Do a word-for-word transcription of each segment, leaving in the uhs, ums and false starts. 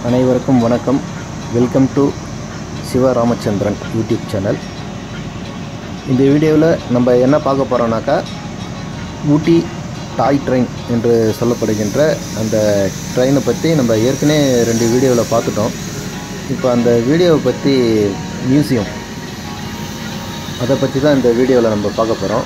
அனைவருக்கும் வணக்கம். Welcome to Siva Ramachandran YouTube channel. இந்த வீடியோவில் நம்ம என்ன பார்க்க போகிறோம்னாக்கா, ஊட்டி டாய் ட்ரெயின் என்று சொல்லப்படுகின்ற அந்த ட்ரெயினை பற்றி நம்ம ஏற்கனவே ரெண்டு வீடியோவில் பார்த்துட்டோம். இப்போ அந்த வீடியோவை பற்றி மியூசியம், அதை பற்றி தான் இந்த வீடியோவில் நம்ம பார்க்க போகிறோம்.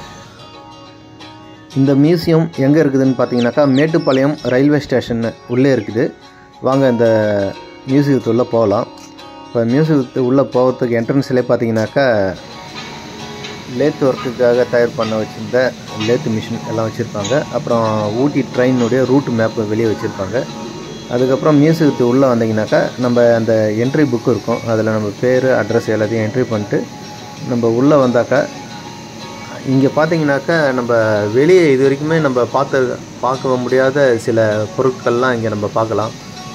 இந்த மியூசியம் எங்கே இருக்குதுன்னு பார்த்தீங்கன்னாக்கா, மேட்டுப்பாளையம் ரயில்வே ஸ்டேஷன் உள்ளே இருக்குது. வாங்க இந்த மியூசியத்துள்ளே போகலாம். இப்போ மியூசியத்து உள்ளே போகிறதுக்கு என்ட்ரன்ஸ்லேயே பார்த்தீங்கன்னாக்கா, லேத் ஒர்க்குக்காக தயார் பண்ண வச்சுருந்த லேத் மிஷின் எல்லாம் வச்சுருப்பாங்க. அப்புறம் ஊட்டி ட்ரெயினுடைய ரூட் மேப்பை வெளியே வச்சுருப்பாங்க. அதுக்கப்புறம் மியூசியத்து உள்ளே வந்தீங்கன்னாக்கா, நம்ம அந்த என்ட்ரி புக்கு இருக்கும். அதில் நம்ம பேர், அட்ரஸ் எல்லாத்தையும் என்ட்ரி பண்ணிட்டு நம்ம உள்ளே வந்தாக்கா, இங்கே பார்த்தீங்கன்னாக்கா, நம்ம வெளியே இது வரைக்குமே நம்ம பார்த்து பார்க்க முடியாத சில பொருட்கள்லாம் இங்கே நம்ம பார்க்கலாம்.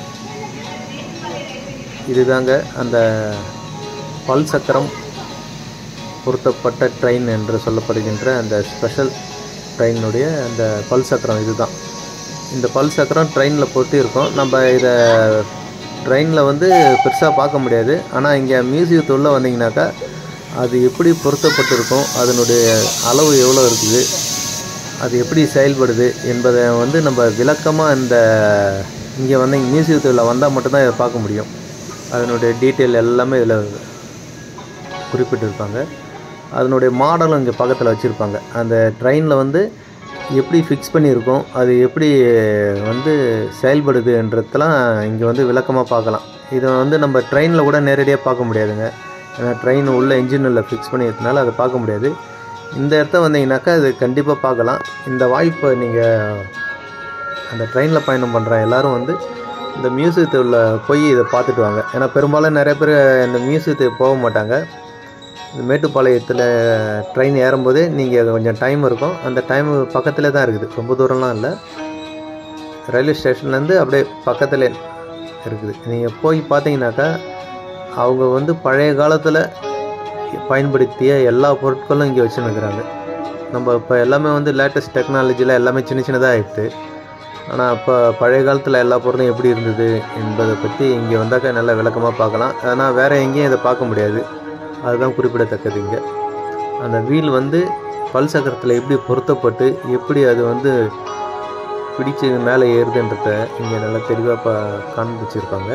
இதுதாங்க அந்த பல் சக்கரம் பொருத்தப்பட்ட ட்ரெயின் என்று சொல்லப்படுகின்ற அந்த ஸ்பெஷல் ட்ரெயினுடைய அந்த பல் சக்கரம். இதுதான் இந்த பல் சக்கரம் ட்ரெயினில் பொருத்தி இருக்கும். நம்ம இதை ட்ரெயினில் வந்து பெருசாக பார்க்க முடியாது. ஆனால் இங்கே மியூசியத்துள்ளே வந்தீங்கன்னாக்கா, அது எப்படி பொருத்தப்பட்டிருக்கும், அதனுடைய அளவு எவ்வளோ இருக்குது, அது எப்படி செயல்படுது என்பதை வந்து நம்ம விளக்கமாக இந்த இங்கே வந்து மியூசியத்தில் வந்தால் மட்டும்தான் இதை பார்க்க முடியும். அதனுடைய டீட்டெயில் எல்லாமே இதில் குறிப்பிட்டிருப்பாங்க. அதனுடைய மாடலும் இங்கே பக்கத்தில் வச்சுருப்பாங்க. அந்த ட்ரெயினில் வந்து எப்படி ஃபிக்ஸ் பண்ணியிருக்கோம், அது எப்படி வந்து செயல்படுதுன்றதெல்லாம் இங்கே வந்து விளக்கமாக பார்க்கலாம். இதை வந்து நம்ம ட்ரெயினில் கூட நேரடியாக பார்க்க முடியாதுங்க. ஏன்னா ட்ரெயின் உள்ள இன்ஜினில் ஃபிக்ஸ் பண்ணியிருந்தனால அதை பார்க்க முடியாது. இந்த இடத்த வந்தீங்கன்னாக்கா அது கண்டிப்பாக பார்க்கலாம். இந்த வாய்ப்பை நீங்கள் அந்த ட்ரெயினில் பயணம் பண்ணுற எல்லோரும் வந்து இந்த மியூசியத்தில் போய் இதை பார்த்துட்டு வாங்க. ஏன்னா பெரும்பாலும் நிறைய பேர் இந்த மியூசியத்துக்கு போக மாட்டாங்க. இந்த மேட்டுப்பாளையத்தில் ட்ரெயின் ஏறும்போதே நீங்கள் கொஞ்சம் டைம் இருக்கும். அந்த டைம் பக்கத்தில் தான் இருக்குது, ரொம்ப தூரம்லாம் இல்லை. ரயில்வே ஸ்டேஷன்லேருந்து அப்படியே பக்கத்தில் இருக்குது. நீங்கள் போய் பார்த்தீங்கன்னாக்கா, அவங்க வந்து பழைய காலத்தில் பயன்படுத்திய எல்லா பொருட்களும் இங்கே வச்சுன்னுக்கிறாங்க. நம்ம இப்போ எல்லாமே வந்து லேட்டஸ்ட் டெக்னாலஜியில் எல்லாமே சின்ன சின்னதாக ஆகிடுது. ஆனால் இப்போ பழைய காலத்தில் எல்லா பொருளும் எப்படி இருந்தது என்பதை பற்றி இங்கே வந்தாக்கா நல்லா விளக்கமாக பார்க்கலாம். ஆனால் வேறு எங்கேயும் இதை பார்க்க முடியாது. அதுதான் குறிப்பிடத்தக்கது. இங்கே அந்த வீல் வந்து பல் சக்கரத்தில் எப்படி பொருத்தப்பட்டு எப்படி அது வந்து பிடிச்சி மேலே ஏறுதுன்றத இங்கே நல்லா தெளிவாக பா காண்பிச்சிருப்பாங்க.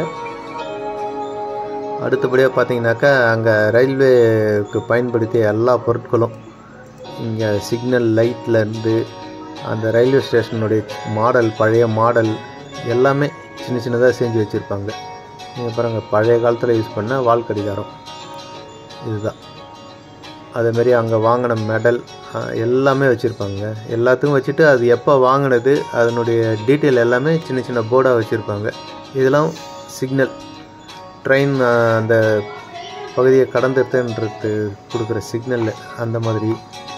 அடுத்தபடியாக பார்த்தீங்கன்னாக்கா, அங்கே ரயில்வேக்கு பயன்படுத்திய எல்லா பொருட்களும் இங்கே சிக்னல் லைட்லேருந்து அந்த ரயில்வே ஸ்டேஷனுடைய மாடல், பழைய மாடல் எல்லாமே சின்ன சின்னதாக செஞ்சு வச்சுருப்பாங்க. நீங்கள் பாருங்கள், பழைய காலத்தில் யூஸ் பண்ண வால் கடிகாரம் இதுதான். அதேமாரி அங்கே வாங்கின மெடல் எல்லாமே வச்சுருப்பாங்க. எல்லாத்துக்கும் வச்சுட்டு அது எப்போ வாங்கினது அதனுடைய டீட்டெயில் எல்லாமே சின்ன சின்ன போர்டாக வச்சுருப்பாங்க. இதெல்லாம் சிக்னல், ட்ரெயின் அந்த பகுதியை கடந்துட்டுன்றது கொடுக்குற சிக்னல். அந்த மாதிரி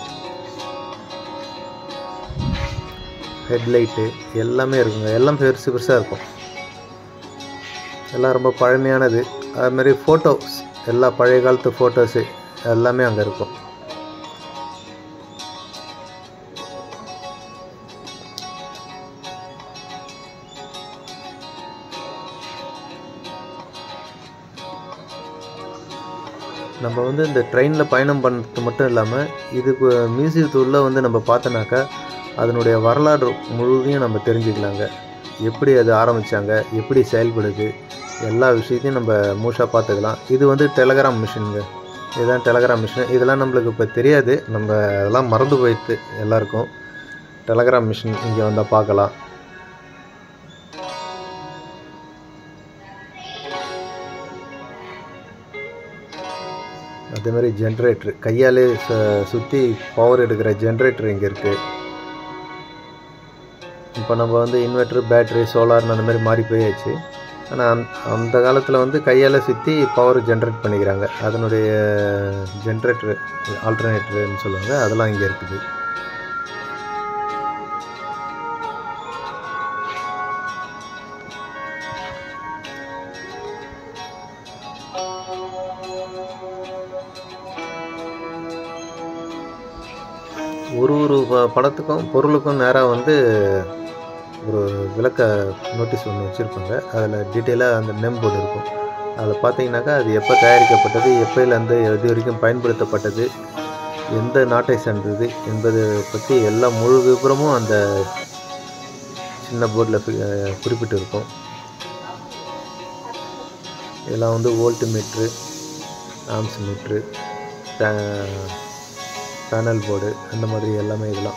ஹெட்லைட்டு எல்லாமே இருக்குங்க. எல்லாம் பெருசு பெருசாக இருக்கும். எல்லாம் ரொம்ப பழமையானது. அதுமாதிரி ஃபோட்டோஸ், எல்லா பழைய காலத்து ஃபோட்டோஸு எல்லாமே அங்கே இருக்கும். நம்ம வந்து இந்த ட்ரெயினில் பயணம் பண்ணுறது மட்டும் இல்லாமல், இதுக்கு மியூசியத்துள்ளே வந்து நம்ம பார்த்தோன்னாக்கா, அதனுடைய வரலாறு முழுவதையும் நம்ம தெரிஞ்சுக்கலாங்க. எப்படி அது ஆரம்பித்தாங்க, எப்படி செயல்படுது, எல்லா விஷயத்தையும் நம்ம மூஷாக பார்த்துக்கலாம். இது வந்து டெலகிராம் மிஷினுங்க. இதுதான் டெலகிராம் மிஷின். இதெல்லாம் நம்மளுக்கு இப்போ தெரியாது, நம்ம அதெல்லாம் மறந்து போயிடுது எல்லாருக்கும். டெலகிராம் மிஷின் இங்கே வந்தால் பார்க்கலாம். அதேமாதிரி ஜென்ரேட்ரு, கையாலே சு சுற்றி பவர் எடுக்கிற ஜென்ரேட்டர் இங்கே இருக்குது. இப்போ நம்ம வந்து இன்வெர்ட்ரு, பேட்ரி, சோலார்னு அந்த மாதிரி மாறி போயாச்சு. ஆனால் அந் அந்த காலத்தில் வந்து கையால் சுற்றி பவர் ஜென்ரேட் பண்ணிக்கிறாங்க. அதனுடைய ஜென்ரேட்ரு, ஆல்டர்னேட்டருன்னு சொல்லுவாங்க, அதெல்லாம் இங்கே இருக்குது. ஒரு ஒரு படத்துக்கும் பொருளுக்கும் நேராக வந்து ஒரு விளக்க நோட்டீஸ் ஒன்று வச்சுருப்பாங்க. அதில் டீட்டெயிலாக அந்த நேம் போர்டு இருக்கும். அதில் பார்த்தீங்கன்னாக்கா அது எப்போ தயாரிக்கப்பட்டது, எப்போலேருந்து எது வரைக்கும் பயன்படுத்தப்பட்டது, எந்த நாட்டை சேர்ந்தது என்பதை பற்றி எல்லா முழு விபரமும் அந்த சின்ன போர்டில் குறிப்பிட்டு இருக்கும். இதெல்லாம் வந்து volt meter, amps meter, panel board, அந்த மாதிரி எல்லாமே இதெல்லாம்.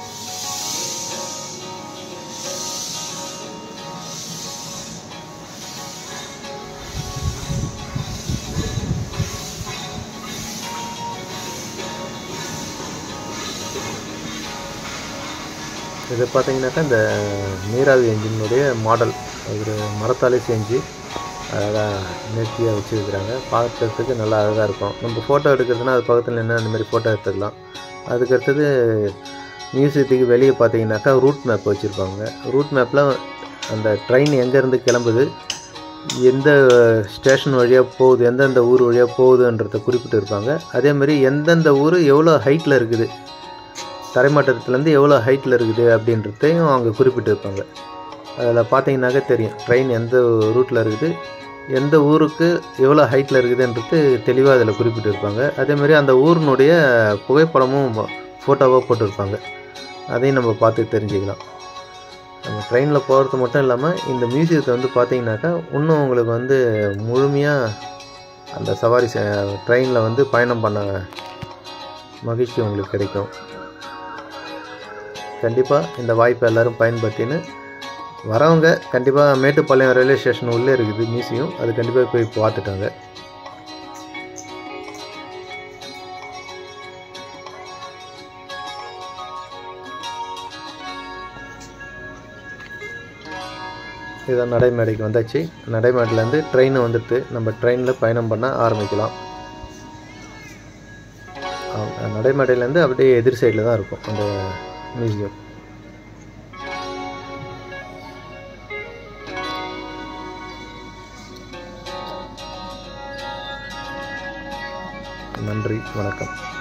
இது பார்த்தீங்கன்னாக்கா இந்த நீராவி என்ஜினுடைய மாடல் ஒரு மரத்தாலே செஞ்சு அழகாக நேர்த்தியாக வச்சுருக்கிறாங்க. பார்க்கறதுக்கு நல்லா அழகாக இருக்கும். நம்ம ஃபோட்டோ எடுக்கிறதுனா அது பக்கத்தில் நின்று அந்த மாதிரி ஃபோட்டோ எடுத்துக்கலாம். அதுக்கடுத்தது மியூசியத்துக்கு வெளியே பார்த்தீங்கன்னாக்கா ரூட் மேப் வச்சுருப்பாங்க. ரூட் மேப்பில் அந்த ட்ரெயின் எங்கேருந்து கிளம்புது, எந்த ஸ்டேஷன் வழியாக போகுது, எந்தெந்த ஊர் வழியாக போகுதுன்றதை குறிப்பிட்டு இருப்பாங்க. அதேமாதிரி எந்தெந்த ஊர் எவ்வளோ ஹைட்டில் இருக்குது, தரைமட்டத்துலேருந்து எவ்வளோ ஹைட்டில் இருக்குது அப்படின்றதையும் அவங்க குறிப்பிட்டு இருப்பாங்க. அதில் பார்த்தீங்கன்னாக்கா தெரியும் ட்ரெயின் எந்த ரூட்டில் இருக்குது, எந்த ஊருக்கு எவ்வளோ ஹைட்டில் இருக்குதுன்றது தெளிவாக அதில் குறிப்பிட்டு இருப்பாங்க. அதேமாதிரி அந்த ஊரினுடைய புகைப்படமும் ஃபோட்டோவாக போட்டிருப்பாங்க. அதையும் நம்ம பார்த்து தெரிஞ்சுக்கலாம். நம்ம ட்ரெயினில் போகிறது மட்டும் இல்லாமல் இந்த மியூசியத்தை வந்து பார்த்தீங்கன்னாக்கா இன்னும் உங்களுக்கு வந்து முழுமையாக அந்த சவாரி ட்ரெயினில் வந்து பயணம் பண்ண மகிழ்ச்சி உங்களுக்கு கிடைக்கும். கண்டிப்பாக இந்த வாய்ப்பை எல்லோரும் பயன்படுத்தின்னு வரவங்க கண்டிப்பாக மேட்டுப்பாளையம் ரயில்வே ஸ்டேஷன் உள்ளே இருக்குது மியூசியம், அது கண்டிப்பாக போய் பார்த்துட்டாங்க. இதான் நடைமேடைக்கு வந்தாச்சு. நடைமேடையிலேருந்து ட்ரெயின் வந்துட்டு நம்ம ட்ரெயினில் பயணம் பண்ண ஆரம்பிக்கலாம். நடைமேடையிலேருந்து அப்படியே எதிர் சைடில் தான் இருக்கும் அந்த மியூசியம். நன்றி, வணக்கம்.